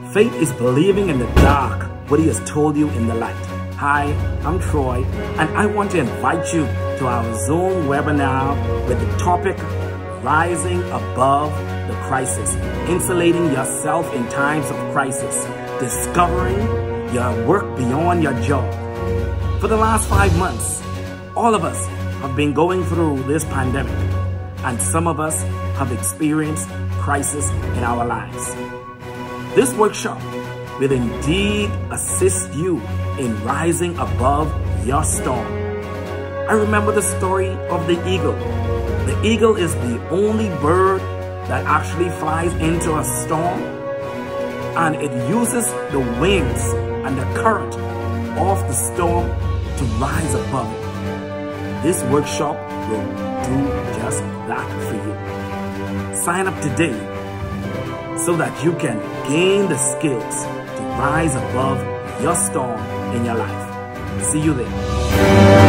Faith is believing in the dark what He has told you in the light. Hi, I'm Troy, and I want to invite you to our Zoom webinar with the topic, Rising Above the Crisis, insulating yourself in times of crisis, discovering your work beyond your job. For the last 5 months, all of us have been going through this pandemic, and some of us have experienced crisis in our lives. This workshop will indeed assist you in rising above your storm. I remember the story of the eagle. The eagle is the only bird that actually flies into a storm, and it uses the winds and the current of the storm to rise above it. This workshop will do just that for you. Sign up today so that you can gain the skills to rise above your storm in your life. See you there.